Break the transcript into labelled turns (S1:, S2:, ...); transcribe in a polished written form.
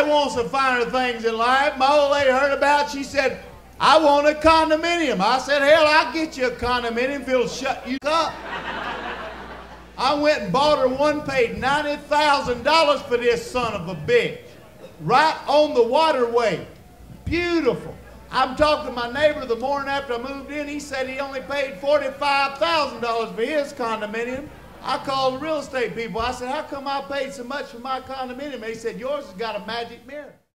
S1: wants the finer things in life. My old lady heard about it. She said, I want a condominium. I said, hell, I'll get you a condominium if it'll shut you up. I went and bought her one, paid $90,000 for this son of a bitch. Right on the waterway. Beautiful. I'm talking to my neighbor the morning after I moved in. He said he only paid $45,000 for his condominium. I called the real estate people. I said, how come I paid so much for my condominium? He said, yours has got a magic mirror.